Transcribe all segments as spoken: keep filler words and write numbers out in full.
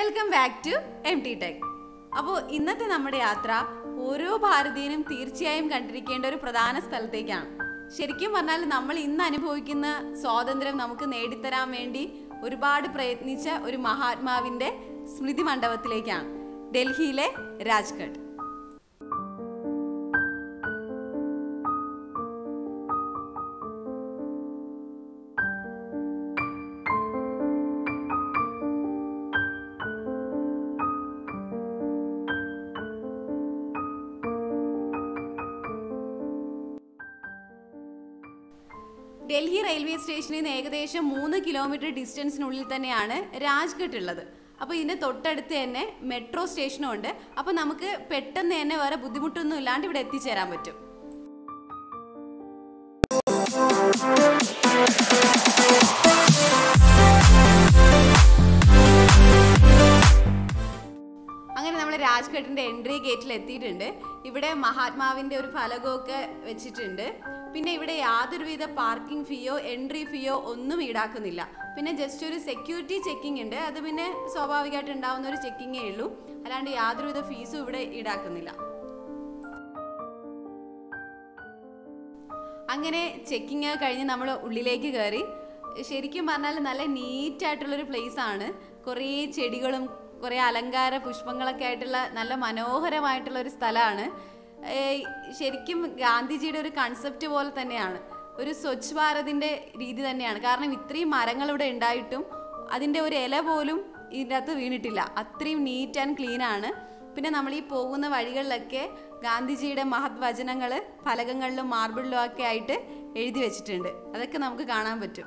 Welcome back to M T tech. അപ്പോൾ ഇന്നത്തെ നമ്മുടെ യാത്ര ഓരോ ഭാരതീയനും തീർച്ചയായും കണ്ടിരിക്കേണ്ട ഒരു പ്രധാന സ്ഥലത്തേക്കാണ്. ശരിക്കും പറഞ്ഞാൽ നമ്മൾ ഇന്ന് അനുഭവിക്കുന്ന സ്വാതന്ത്ര്യം നമുക്ക് നേടിത്തരാൻ വേണ്ടി ഒരുപാട് പ്രയത്നിച്ച ഒരു മഹാത്മാവിൻ്റെ സ്മൃതി മണ്ഡപത്തിലേക്കാണ്, ഡൽഹിയിലെ രാജ്ഘട്ട്. ഡൽഹി റെയിൽവേ സ്റ്റേഷനിൽ നിന്ന് ഏകദേശം മൂന്ന് കിലോമീറ്റർ ഡിസ്റ്റൻസിനുള്ളിൽ തന്നെയാണ് രാജ്ഘട്ട് ഉള്ളത്. അപ്പോൾ ഇതിൻ്റെ തൊട്ടടുത്ത് തന്നെ മെട്രോ സ്റ്റേഷനും ഉണ്ട്. അപ്പോൾ നമുക്ക് പെട്ടെന്ന് തന്നെ വേറെ ബുദ്ധിമുട്ടൊന്നും ഇല്ലാണ്ട് ഇവിടെ എത്തിച്ചേരാൻ പറ്റും. അങ്ങനെ നമ്മൾ രാജ്ഘട്ടിൻ്റെ എൻട്രി ഗേറ്റിൽ എത്തിയിട്ടുണ്ട്. ഇവിടെ മഹാത്മാവിൻ്റെ ഒരു ഫലകമൊക്കെ വെച്ചിട്ടുണ്ട്. പിന്നെ ഇവിടെ യാതൊരുവിധ പാർക്കിംഗ് ഫീയോ എൻട്രി ഫീയോ ഒന്നും ഈടാക്കുന്നില്ല. പിന്നെ ജസ്റ്റ് ഒരു സെക്യൂരിറ്റി ചെക്കിംഗ് ഉണ്ട്. അത് പിന്നെ സ്വാഭാവികമായിട്ട് ഉണ്ടാവുന്ന ഒരു ചെക്കിങ്ങേ ഉള്ളൂ, അല്ലാണ്ട് യാതൊരുവിധ ഫീസും ഇവിടെ ഈടാക്കുന്നില്ല. അങ്ങനെ ചെക്കിങ് കഴിഞ്ഞ് നമ്മൾ ഉള്ളിലേക്ക് കയറി. ശരിക്കും പറഞ്ഞാൽ നല്ല നീറ്റായിട്ടുള്ളൊരു പ്ലേസാണ്. കുറേ ചെടികളും കുറേ അലങ്കാര പുഷ്പങ്ങളൊക്കെ ആയിട്ടുള്ള നല്ല മനോഹരമായിട്ടുള്ള ഒരു സ്ഥലമാണ്. ശരിക്കും ഗാന്ധിജിയുടെ ഒരു കൺസെപ്റ്റ് പോലെ തന്നെയാണ്, ഒരു സ്വച്ഛ് ഭാരതിൻ്റെ രീതി തന്നെയാണ്. കാരണം ഇത്രയും മരങ്ങൾ ഇവിടെ ഉണ്ടായിട്ടും അതിൻ്റെ ഒരു ഇല പോലും ഇതിൻ്റെ അകത്ത് വീണിട്ടില്ല. അത്രയും നീറ്റ് ആൻഡ് ക്ലീൻ ആണ്. പിന്നെ നമ്മൾ ഈ പോകുന്ന വഴികളിലൊക്കെ ഗാന്ധിജിയുടെ മഹത് വചനങ്ങൾ ഫലകങ്ങളിലും മാർബിളിലും ഒക്കെ ആയിട്ട് എഴുതി വെച്ചിട്ടുണ്ട്. അതൊക്കെ നമുക്ക് കാണാൻ പറ്റും.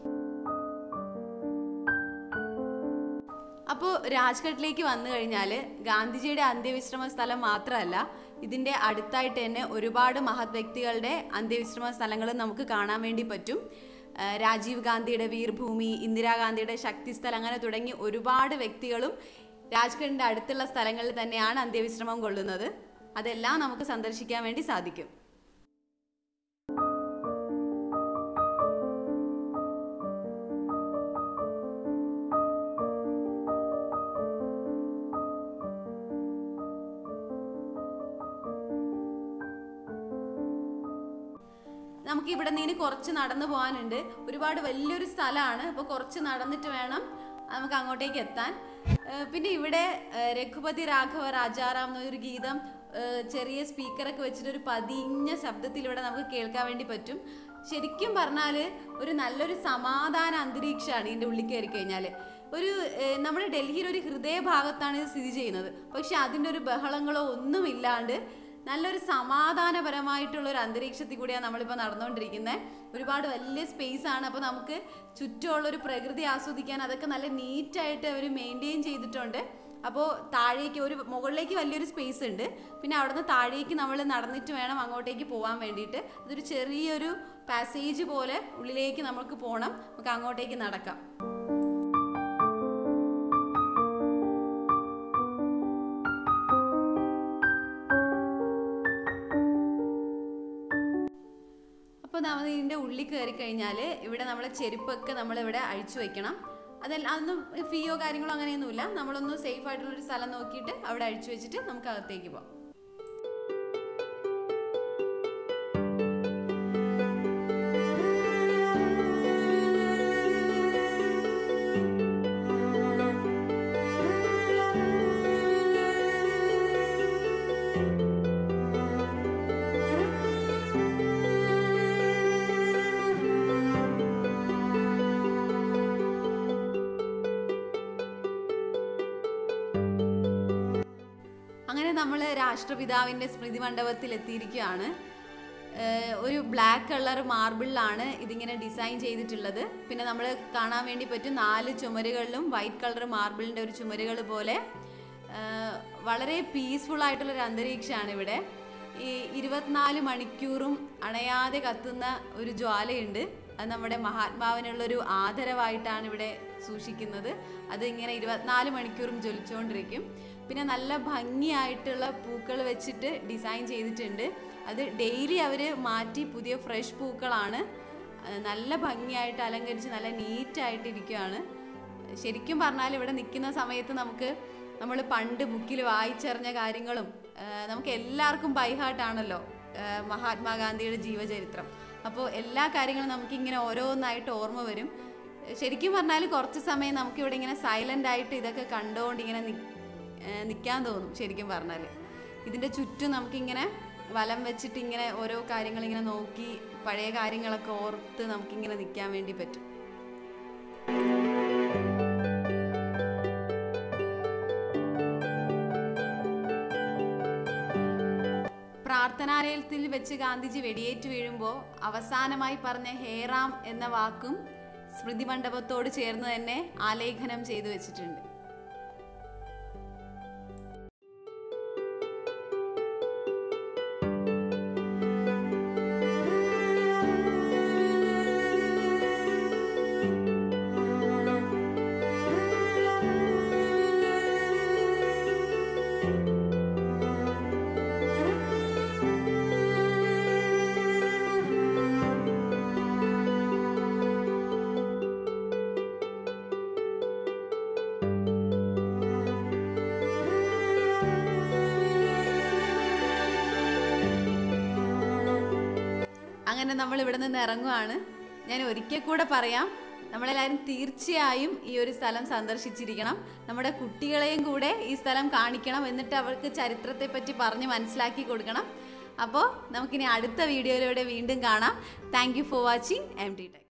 അപ്പോൾ രാജ്ഘട്ടിലേക്ക് വന്നു കഴിഞ്ഞാൽ ഗാന്ധിജിയുടെ അന്ത്യവിശ്രമ സ്ഥലം മാത്രമല്ല, ഇതിൻ്റെ അടുത്തായിട്ട് തന്നെ ഒരുപാട് മഹത് വ്യക്തികളുടെ അന്ത്യവിശ്രമ സ്ഥലങ്ങളും നമുക്ക് കാണാൻ വേണ്ടി പറ്റും. രാജീവ് ഗാന്ധിയുടെ വീർഭൂമി, ഇന്ദിരാഗാന്ധിയുടെ ശക്തിസ്ഥലം, അങ്ങനെ തുടങ്ങി ഒരുപാട് വ്യക്തികളും രാജ്ഘട്ടിൻ്റെ അടുത്തുള്ള സ്ഥലങ്ങളിൽ തന്നെയാണ് അന്ത്യവിശ്രമം കൊള്ളുന്നത്. അതെല്ലാം നമുക്ക് സന്ദർശിക്കാൻ വേണ്ടി സാധിക്കും. നമുക്ക് ഇവിടെ നിന്ന് കുറച്ച് നടന്നു പോകാനുണ്ട്. ഒരുപാട് വലിയൊരു സ്ഥലമാണ്. അപ്പോൾ കുറച്ച് നടന്നിട്ട് വേണം നമുക്ക് അങ്ങോട്ടേക്ക് എത്താൻ. പിന്നെ ഇവിടെ രഘുപതി രാഘവ രാജാറാം എന്നൊരു ഗീതം ചെറിയ സ്പീക്കറൊക്കെ വെച്ചിട്ട് ഒരു പതിഞ്ഞ ശബ്ദത്തിൽ ഇവിടെ നമുക്ക് കേൾക്കാൻ വേണ്ടി പറ്റും. ശരിക്കും പറഞ്ഞാൽ ഒരു നല്ലൊരു സമാധാന അന്തരീക്ഷമാണ് ഇതിൻ്റെ ഉള്ളിൽ കയറി കഴിഞ്ഞാൽ. ഒരു നമ്മുടെ ഡൽഹിയിൽ ഒരു ഹൃദയഭാഗത്താണ് ഇത് സ്ഥിതി ചെയ്യുന്നത്. പക്ഷെ അതിൻ്റെ ഒരു ബഹളങ്ങളോ ഒന്നുമില്ലാണ്ട് നല്ലൊരു സമാധാനപരമായിട്ടുള്ള ഒരു അന്തരീക്ഷത്തിൽ കൂടിയാണ് നമ്മളിപ്പോൾ നടന്നുകൊണ്ടിരിക്കുന്നത്. ഒരുപാട് വലിയ സ്പേസ് ആണ്. അപ്പോൾ നമുക്ക് ചുറ്റുമുള്ളൊരു പ്രകൃതി ആസ്വദിക്കാൻ അതൊക്കെ നല്ല നീറ്റായിട്ട് അവർ മെയിൻറ്റെയിൻ ചെയ്തിട്ടുണ്ട്. അപ്പോൾ താഴേക്ക് ഒരു മുകളിലേക്ക് വലിയൊരു സ്പേസ് ഉണ്ട്. പിന്നെ അവിടുന്ന് താഴേക്ക് നമ്മൾ നടന്നിട്ട് വേണം അങ്ങോട്ടേക്ക് പോകാൻ വേണ്ടിയിട്ട്. അതൊരു ചെറിയൊരു പാസേജ് പോലെ ഉള്ളിലേക്ക് നമുക്ക് പോകണം. നമുക്ക് അങ്ങോട്ടേക്ക് നടക്കാം. അപ്പോൾ നമ്മൾ ഇതിൻ്റെ ഉള്ളിൽ കയറി കഴിഞ്ഞാൽ ഇവിടെ നമ്മളെ ചെരുപ്പൊക്കെ നമ്മളിവിടെ അഴിച്ചു വയ്ക്കണം. അതെല്ലാം അതൊന്നും ഫീയോ കാര്യങ്ങളോ അങ്ങനെയൊന്നുമില്ല. നമ്മളൊന്ന് സേഫ് ആയിട്ടുള്ളൊരു സ്ഥലം നോക്കിയിട്ട് അവിടെ അഴിച്ചു വെച്ചിട്ട് നമുക്ക് അകത്തേക്ക് പോകാം. അങ്ങനെ നമ്മൾ രാഷ്ട്രപിതാവിൻ്റെ സ്മൃതി മണ്ഡപത്തിൽ എത്തിയിരിക്കുകയാണ്. ഒരു ബ്ലാക്ക് കളർ മാർബിളിലാണ് ഇതിങ്ങനെ ഡിസൈൻ ചെയ്തിട്ടുള്ളത്. പിന്നെ നമ്മൾ കാണാൻ വേണ്ടി പറ്റും നാല് ചുമരുകളിലും വൈറ്റ് കളർ മാർബിളിൻ്റെ ഒരു ചുമരുകൾ പോലെ. വളരെ പീസ്ഫുൾ ആയിട്ടുള്ളൊരു അന്തരീക്ഷമാണ് ഇവിടെ. ഈ ഇരുപത്തിനാല് മണിക്കൂറും അണയാതെ കത്തുന്ന ഒരു ജ്വാലയുണ്ട്. അത് നമ്മുടെ മഹാത്മാവിനുള്ളൊരു ആദരവായിട്ടാണ് ഇവിടെ സൂക്ഷിക്കുന്നത്. അത് ഇങ്ങനെ ഇരുപത്തിനാല് മണിക്കൂറും ജ്വലിച്ചുകൊണ്ടിരിക്കും. പിന്നെ നല്ല ഭംഗിയായിട്ടുള്ള പൂക്കൾ വെച്ചിട്ട് ഡിസൈൻ ചെയ്തിട്ടുണ്ട്. അത് ഡെയിലി അവർ മാറ്റി പുതിയ ഫ്രഷ് പൂക്കളാണ്. നല്ല ഭംഗിയായിട്ട് അലങ്കരിച്ച് നല്ല നീറ്റായിട്ടിരിക്കുകയാണ്. ശരിക്കും പറഞ്ഞാൽ ഇവിടെ നിൽക്കുന്ന സമയത്ത് നമുക്ക് നമ്മൾ പണ്ട് ബുക്കിൽ വായിച്ചറിഞ്ഞ കാര്യങ്ങളും നമുക്ക് എല്ലാവർക്കും ബൈഹാർട്ടാണല്ലോ മഹാത്മാഗാന്ധിയുടെ ജീവചരിത്രം. അപ്പോൾ എല്ലാ കാര്യങ്ങളും നമുക്കിങ്ങനെ ഓരോന്നായിട്ട് ഓർമ്മ വരും. ശരിക്കും പറഞ്ഞാൽ കുറച്ച് സമയം നമുക്കിവിടെ ഇങ്ങനെ സൈലൻ്റ് ആയിട്ട് ഇതൊക്കെ കണ്ടുകൊണ്ട് ഇങ്ങനെ നിൽക്കാൻ തോന്നും. ശരിക്കും പറഞ്ഞാൽ ഇതിൻ്റെ ചുറ്റും നമുക്കിങ്ങനെ വലം വെച്ചിട്ട് ഇങ്ങനെ ഓരോ കാര്യങ്ങളിങ്ങനെ നോക്കി പഴയ കാര്യങ്ങളൊക്കെ ഓർത്ത് നമുക്കിങ്ങനെ നിൽക്കാൻ വേണ്ടി പറ്റും. പ്രാർത്ഥനാലയത്തിൽ വെച്ച് ഗാന്ധിജി വെടിയേറ്റ് വീഴുമ്പോൾ അവസാനമായി പറഞ്ഞ ഹേറാം എന്ന വാക്കും സ്മൃതി മണ്ഡപത്തോട് ചേർന്ന് തന്നെ ആലേഖനം ചെയ്തു വെച്ചിട്ടുണ്ട്. അങ്ങനെ നമ്മൾ ഇവിടെ നിന്ന് ഇറങ്ങുവാണ്. ഞാൻ ഒരിക്കൽ കൂടെ പറയാം, നമ്മളെല്ലാവരും തീർച്ചയായും ഈ ഒരു സ്ഥലം സന്ദർശിച്ചിരിക്കണം. നമ്മുടെ കുട്ടികളെയും കൂടെ ഈ സ്ഥലം കാണിക്കണം. എന്നിട്ട് അവർക്ക് ചരിത്രത്തെ പറ്റി പറഞ്ഞ് മനസ്സിലാക്കി കൊടുക്കണം. അപ്പോൾ നമുക്കിനി അടുത്ത വീഡിയോയിലൂടെ വീണ്ടും കാണാം. Thank you for watching M T tech.